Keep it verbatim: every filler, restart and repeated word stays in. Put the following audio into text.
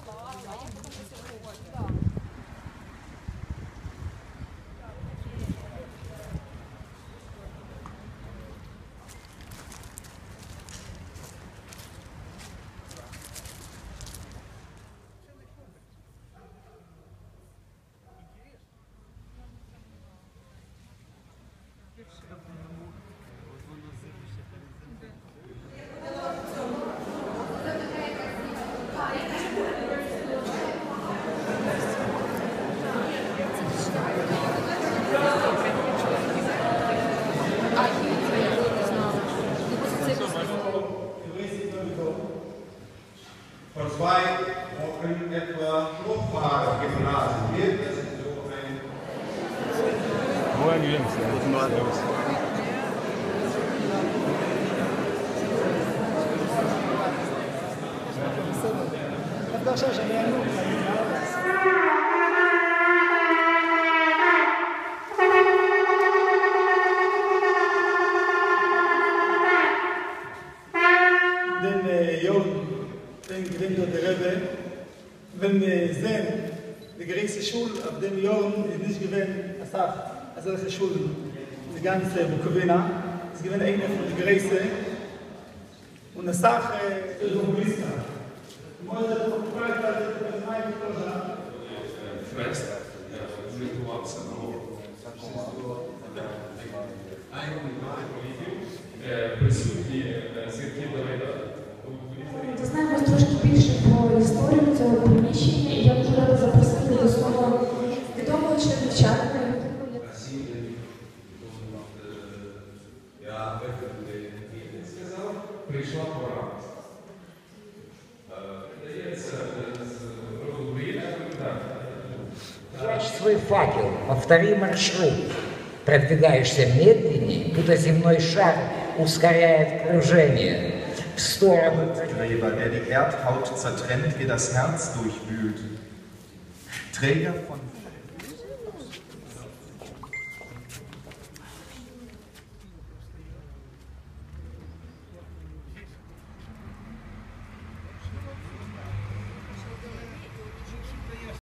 Von zwei Wochen etwa Luftfahrt geblasen wird. Das ist so ein... Moin Jungs, guten Morgen. Den gewinnt der Rebbe, wenn wir sehen, die große Schule auf dem Jahr ist nicht gewinnt, als auch, als solche Schulen, die ganze Bukowina, es gewinnt eine von den größten, und als auch, es ist ein Blister. Ich muss das noch gefragt, weil das ist mein Projekt. First, we do up some more. Присутні свідки Давида. Дізнаємось трошки більше про історію цього приміщення, і я дуже рада запросити до слова відомого чернівчанина. Я сказав, прийшла пора. Здається, з роду України, так. Прячь свой факел, повтори маршрут. Продвигаешься медленнее, будто земной шар ускоряет кружение в сторону. Gräber, der die Erdhaut zertrennt, wie das Herz durchwühlt. Träger von